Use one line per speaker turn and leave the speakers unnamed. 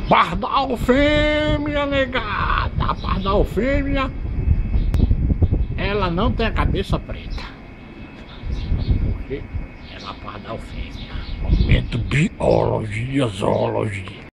Pardal fêmea, negada. A pardal fêmea, ela não tem a cabeça preta. Porque ela é pardal fêmea. Momento biologia, zoologia.